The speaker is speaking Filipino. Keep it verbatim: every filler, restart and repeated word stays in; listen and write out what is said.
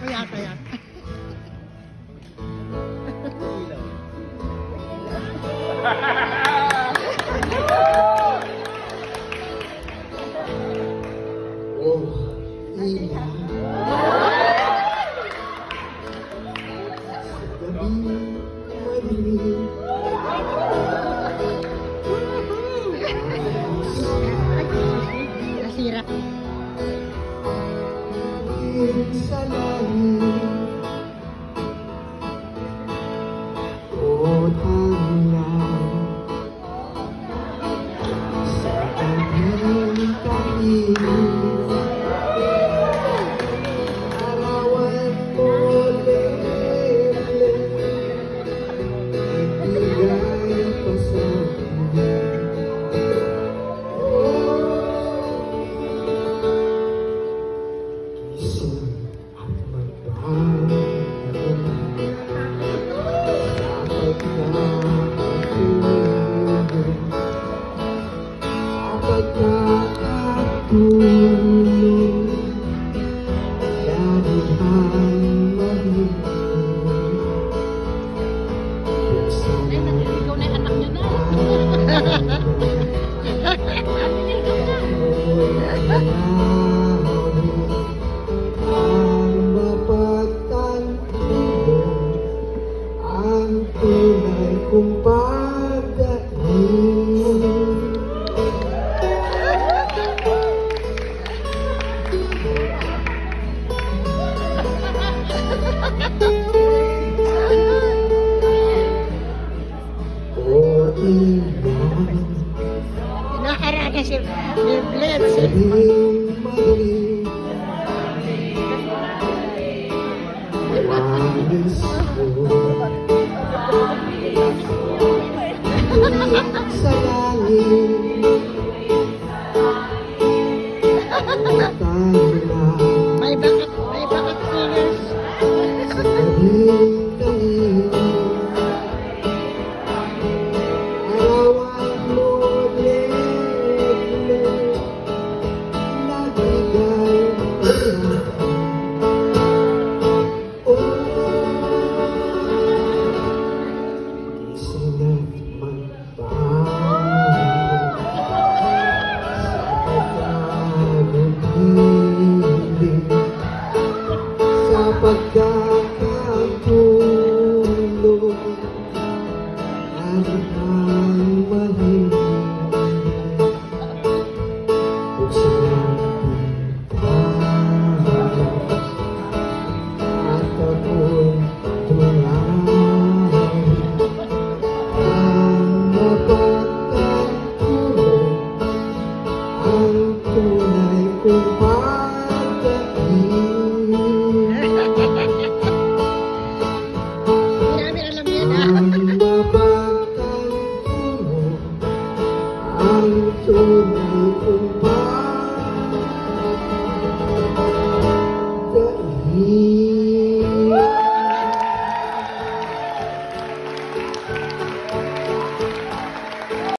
Kaya, kaya. Oh, ina. Gabi madilim. Nasira. Sa langit. O tanglan. Sa tabing kainin. Arawan mo lemlem. Nagbigay pa sa akin. Gising at magbago. Dapat na matulog. Dapat na katulog. Lalihan mahigpit. Buksan Ay, naliligaw na yung anak niyo na. ang mapagtanto ang tunay kong pagdating. O ina, Inaharana si Blitz. sabing madilim. Walis mo sa langit.